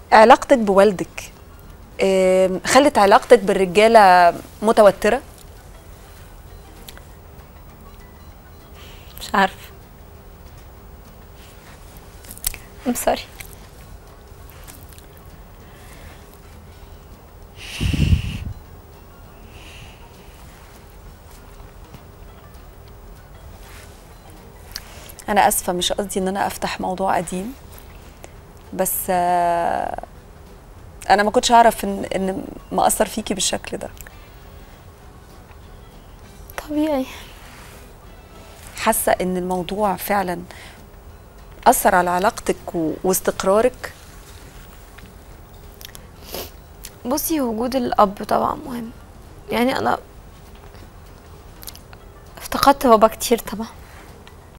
علاقتك بوالدك خلت علاقتك بالرجاله متوتره؟ مش عارفه. I'm sorry. انا اسفه، مش قصدي ان انا افتح موضوع قديم، بس انا ما كنتش اعرف ان مأثر فيكي بالشكل ده. طبيعي. حاسه ان الموضوع فعلا اثر على علاقتك واستقرارك؟ بصي، وجود الاب طبعا مهم. يعني انا افتقدت بابا كتير طبعا.